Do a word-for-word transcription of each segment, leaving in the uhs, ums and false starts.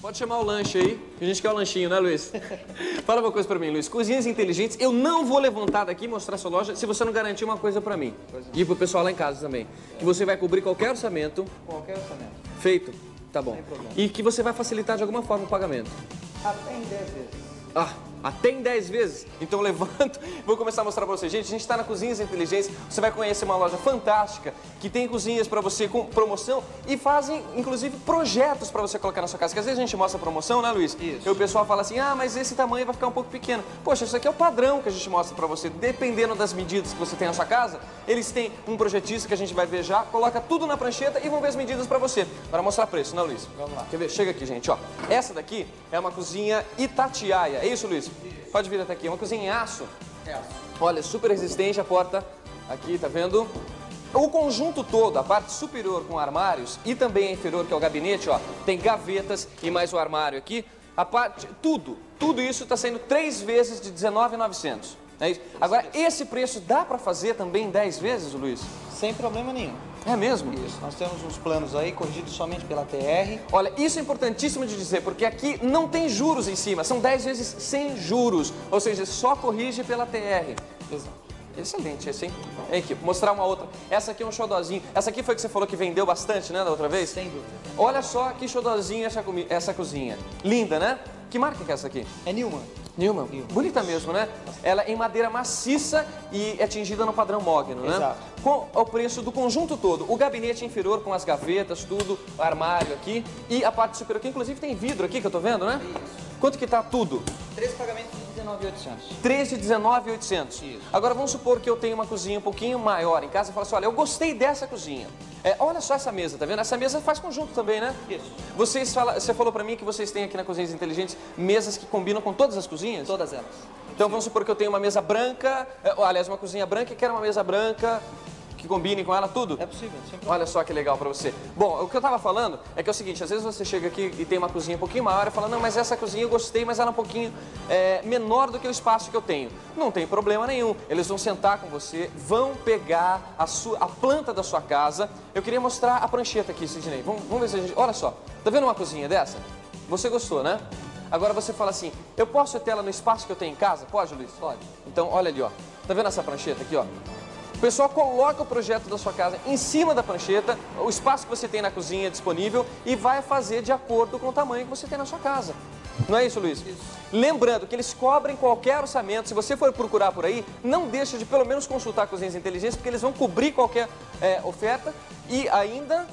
Pode chamar o lanche aí, que a gente quer o lanchinho, né, Luiz? Fala uma coisa pra mim, Luiz. Cozinhas inteligentes, eu não vou levantar daqui e mostrar sua loja se você não garantir uma coisa pra mim. E pro pessoal lá em casa também. Que você vai cobrir qualquer orçamento. Qualquer orçamento. Feito? Tá bom. Sem problema. E que você vai facilitar de alguma forma o pagamento. Até em dez vezes. Ah, até em dez vezes? Então eu levanto, vou começar a mostrar pra vocês. Gente, a gente está na Cozinhas Inteligentes, você vai conhecer uma loja fantástica, que tem cozinhas pra você com promoção e fazem, inclusive, projetos pra você colocar na sua casa. Que às vezes a gente mostra promoção, né, Luiz? Isso. E o pessoal fala assim, ah, mas esse tamanho vai ficar um pouco pequeno. Poxa, isso aqui é o padrão que a gente mostra pra você. Dependendo das medidas que você tem na sua casa, eles têm um projetista que a gente vai ver já, coloca tudo na prancheta e vão ver as medidas pra você. Para mostrar preço, né, Luiz? Vamos lá. Quer ver? Chega aqui, gente, ó. Essa daqui é uma cozinha Itatiaia. É isso, Luiz? Pode vir até aqui. É uma cozinha em aço. É aço. Olha, super resistente a porta. Aqui, tá vendo? O conjunto todo, a parte superior com armários e também a inferior, que é o gabinete, ó, tem gavetas e mais o armário aqui. A parte, tudo, tudo isso tá saindo três vezes de dezenove mil e novecentos. É isso? Agora, esse preço dá pra fazer também em dez vezes, Luiz? Sem problema nenhum. É mesmo? Isso. Nós temos uns planos aí corrigidos somente pela T R. Olha, isso é importantíssimo de dizer, porque aqui não tem juros em cima, são dez vezes sem juros, ou seja, só corrige pela T R. Exato. Excelente esse, hein? É aqui, vou mostrar uma outra. Essa aqui é um xodózinho. Essa aqui foi que você falou que vendeu bastante, né, da outra vez? Sem dúvida. Olha só que xodózinho essa, comi- essa cozinha. Linda, né? Que marca que é essa aqui? É Newman. Newman. Newman. Bonita mesmo, né? Ela é em madeira maciça e é tingida no padrão mogno, né? Exato. Com o preço do conjunto todo. O gabinete inferior com as gavetas, tudo, o armário aqui e a parte superior, que inclusive tem vidro aqui que eu tô vendo, né? Isso. Quanto que tá tudo? Três pagamentos de dezenove mil e oitocentos. três de dezenove mil e oitocentos. Isso. Agora vamos supor que eu tenho uma cozinha um pouquinho maior em casa e falo assim, olha, eu gostei dessa cozinha. É, olha só essa mesa, tá vendo? Essa mesa faz conjunto também, né? Isso. Vocês fala, você falou pra mim que vocês têm aqui na Cozinhas Inteligentes mesas que combinam com todas as cozinhas? Todas elas. Então vamos supor que eu tenho uma mesa branca, é, aliás, uma cozinha branca e quero uma mesa branca que combine com ela tudo? É possível, sem problema. Olha só que legal pra você. Bom, o que eu tava falando é que é o seguinte, às vezes você chega aqui e tem uma cozinha um pouquinho maior e fala, não, mas essa cozinha eu gostei, mas ela é um pouquinho é, menor do que o espaço que eu tenho. Não tem problema nenhum. Eles vão sentar com você, vão pegar a, sua, a planta da sua casa. Eu queria mostrar a prancheta aqui, Sidney. Vamos, vamos ver se a gente... Olha só, tá vendo uma cozinha dessa? Você gostou, né? Agora você fala assim, eu posso ter ela no espaço que eu tenho em casa? Pode, Luiz? Pode. Então, olha ali, ó. Tá vendo essa prancheta aqui, ó? O pessoal coloca o projeto da sua casa em cima da prancheta, o espaço que você tem na cozinha disponível e vai fazer de acordo com o tamanho que você tem na sua casa. Não é isso, Luiz? Isso. Lembrando que eles cobrem qualquer orçamento. Se você for procurar por aí, não deixe de pelo menos consultar Cozinhas Inteligentes, porque eles vão cobrir qualquer é, oferta e ainda...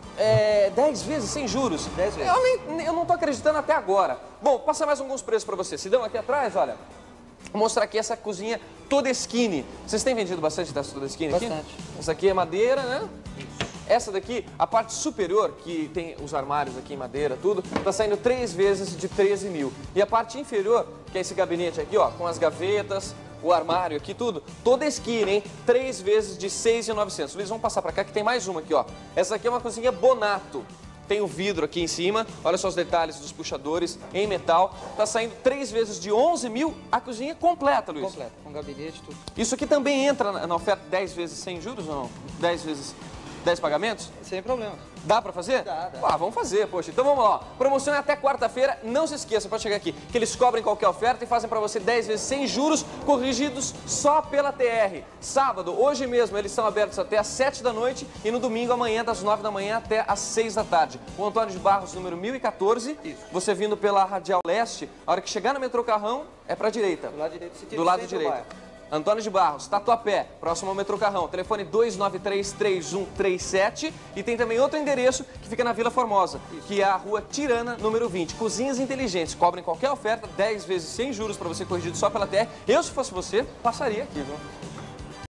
É, dez vezes, sem juros. dez vezes. Eu, nem, eu não tô acreditando até agora. Bom, vou passar mais alguns preços para você. Se dão aqui atrás, olha. Vou mostrar aqui essa cozinha toda skinny. Vocês têm vendido bastante dessa toda skinny aqui? Bastante. Essa aqui é madeira, né? Isso. Essa daqui, a parte superior, que tem os armários aqui em madeira, tudo, tá saindo três vezes de treze mil. E a parte inferior, que é esse gabinete aqui, ó, com as gavetas, o armário aqui, tudo, toda esquina, hein? Três vezes de seis mil e novecentos. Eles vão passar pra cá que tem mais uma aqui, ó. Essa aqui é uma cozinha Bonato. Tem o vidro aqui em cima, olha só os detalhes dos puxadores em metal. Tá saindo três vezes de onze mil, a cozinha completa, Luiz. Completa, com gabinete, tudo. Isso aqui também entra na, na oferta dez vezes sem juros ou não? dez vezes, dez pagamentos? Sem problema. Dá pra fazer? Dá, dá. Ah, vamos fazer, poxa. Então vamos lá, ó. Promoção é até quarta-feira. Não se esqueça, pode chegar aqui, que eles cobrem qualquer oferta e fazem pra você dez vezes sem juros, corrigidos só pela T R. Sábado, hoje mesmo, eles estão abertos até às sete da noite e no domingo, amanhã, das nove da manhã até às seis da tarde. O Antônio de Barros, número mil e quatorze. Isso. Você vindo pela Radial Leste, a hora que chegar no metrô Carrão, é pra direita. Do lado direito, se tira Do lado sempre o direito. bairro. Antônio de Barros, Tatuapé, próximo ao metrô Carrão. Telefone dois nove três, três um três sete. E tem também outro endereço que fica na Vila Formosa, que é a rua Tirana, número vinte. Cozinhas Inteligentes, cobrem qualquer oferta, dez vezes sem juros para você corrigido só pela T R. Eu, se fosse você, passaria aqui, viu?